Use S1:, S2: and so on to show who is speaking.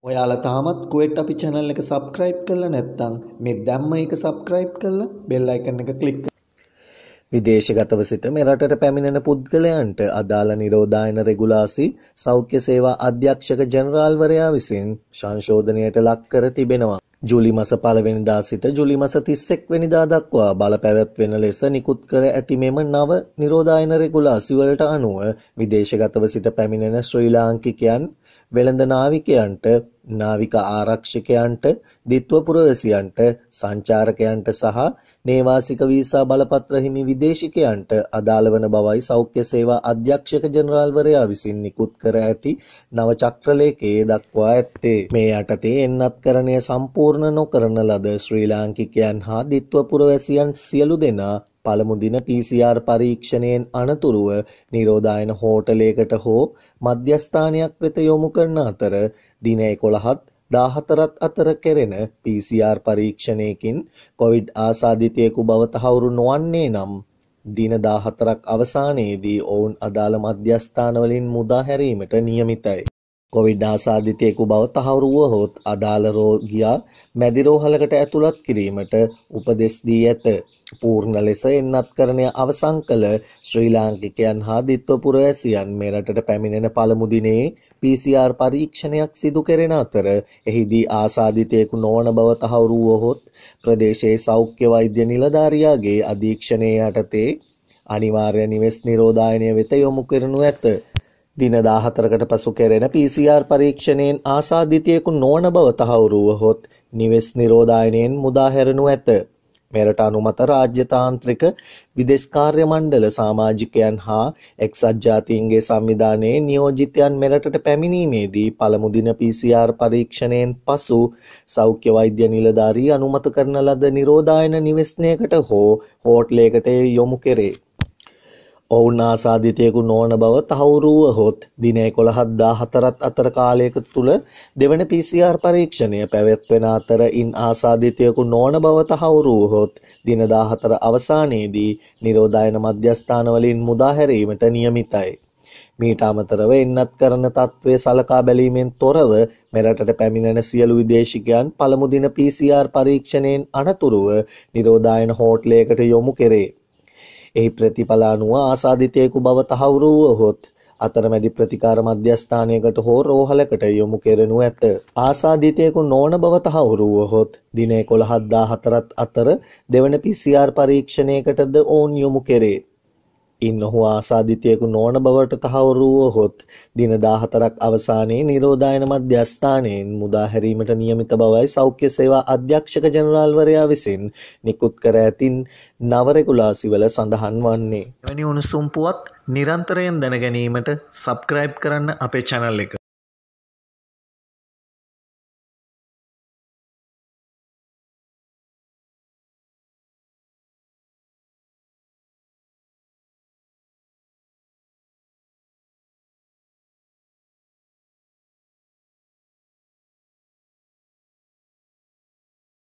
S1: ඔයාලා තාමත් කුවේට් අපි channel එක subscribe කරලා නැත්නම් මේ දැම්ම එක subscribe කරලා bell icon එක click කරන්න. විදේශගතව සිට මේ රටට පැමිණෙන පුද්ගලයන්ට අදාළ නිරෝධායන රෙගුලාසි සෞඛ්‍ය සේවා අධ්‍යක්ෂක ජෙනරාල්වරයා විසින් සංශෝධනයට ලක් කර තිබෙනවා. ජූලි මාස 1 වෙනිදා සිට ජූලි මාස 31 වෙනිදා දක්වා බලපැවැත්වෙන ලෙස නිකුත් කර ඇති මෙම නව නිරෝධායන රෙගුලාසි වලට අනුව විදේශගතව සිට පැමිණෙන ශ්‍රී ලාංකිකයන් වෙළඳ නාවිකයන්ට නාවික ආරක්ෂකයන්ට දිත්ව පුරවැසියන්ට සංචාරකයන්ට සහ නේවාසික වීසා බලපත්‍ර හිමි විදේශිකයන්ට අදාළ වන බවයි සෞඛ්‍ය සේවා අධ්‍යක්ෂක ජෙනරාල්වරයා විසින් නිකුත් කර ඇති නව චක්‍රලේඛයේ දක්වා ඇත්තේ. මේ යටතේ එන්නත්කරණය සම්පූර්ණ නොකරන ලද ශ්‍රී ලාංකිකයන් හා දිත්ව පුරවැසියන් සියලු දෙනා පළමු දින PCR පරීක්ෂණයෙන් අනතුරුව නිරෝධායන හෝටලයකට හෝ මධ්‍යස්ථානයක් වෙත යොමු කරන අතර දින 11ත් 14ත් අතර කෙරෙන PCR පරීක්ෂණයකින් කොවිඩ් ආසාදිතයෙකු බව තහවුරු නොවන්නේ නම් දින 14ක් අවසානයේදී ඔවුන් අදාළ මධ්‍යස්ථානවලින් මුදා හැරීමට නියමිතයි. කොවිඩ් ආසාදිතයෙකු බව තහවුරු වුවහොත් අදාළ රෝගියා මැදි රෝහලකට ඇතුළත් කිරීමට උපදෙස් දී ඇත. පූර්ණ ලෙස එන්නත්කරණය අවසන් කළ ශ්‍රී ලාංකිකයන් හා දිත්ව පුරවැසියන් මේ රටට පැමිණෙන පළමු දිනේ PCR පරීක්ෂණයක් සිදු කෙරෙන අතර එහිදී ආසාදිතයෙකු නොවන බව තහවුරු වුවහොත් ප්‍රදේශයේ සෞඛ්‍ය වෛද්‍ය නිලධාරියාගේ අධීක්ෂණය යටතේ අනිවාර්ය නිවෙස් නිරෝධායනය වෙත යොමු කරනු ඇත. දින 14කට පසු කෙරෙන PCR පරීක්ෂණයෙන් ආසාදිතයෙකු නොවන බව තහවුරු වුවහොත් නිවෙස් නිරෝධායනයෙන් මුදා හැරෙනු ඇත. මෙරට අනුමත රාජ්‍ය තාන්ත්‍රික විදේශ කාර්ය මණ්ඩල සමාජිකයන් හා එක්සත් ජාතීන්ගේ සංවිධානයේ නියෝජිතයන් මෙරටට පැමිණීමේදී පළමු දින PCR පරීක්ෂණයෙන් පසු සෞඛ්‍ය වෛද්‍ය නිලධාරී අනුමත කරන ලද නිරෝධායන නිවෙස්නයකට හෝ හෝටලයකට යොමු කෙරේ. ඔවුන් ආසාදිතයෙකු නොවන බව තහවුරු වුවහොත් දින 11ත් 14ත් අතර කාලයක තුල දෙවන PCR පරීක්ෂණය පැවැත්වෙන අතර ඉන් ආසාදිතයෙකු නොවන බව තහවුරු වුවහොත් දින 14 අවසානයේදී නිරෝධායන මධ්‍යස්ථානවලින් මුදා හැරීමට නියමිතයි. මීට අමතරව එන්නත් කරන තත්ත්වයේ සලකා බැලීමෙන් තොරව මෙරටට පැමිණෙන සියලු විදේශිකයන් පළමු දින PCR පරීක්ෂණයෙන් අනතුරුව නිරෝධායන හෝටලයකට යොමු කෙරේ. එහි ප්‍රතිඵල අනුව ආසාදිතයෙකු බව තහවුරු වුවහොත් අතරමැදි ප්‍රතිකාර මධ්‍යස්ථානයකට හෝ රෝහලකට යොමු කෙරෙනු ඇත. ආසාදිතයෙකු නොවන බව තහවුරු වුවහොත් දින 11ත් 14ත් අතර දෙවන PCR පරීක්ෂණයකටද ඔවුන් යොමු කෙරේ. ඉන් ඔහු ආසාදිතයෙකු නොවන බවට තහවුරු වුවහොත් දින 14ක් අවසානයේ නිරෝධායන මධ්‍යස්ථානයෙන් මුදා හැරීමට නියමිත බවයි සෞඛ්‍ය සේවා අධ්‍යක්ෂක ජෙනරාල්වරයා විසින් නිකුත් කර ඇති නව රෙගුලාසි වල සඳහන් වන්නේ. එවැනි උණුසුම් පුවත් නිරන්තරයෙන් දැන ගැනීමට subscribe කරන්න අපේ channel එක.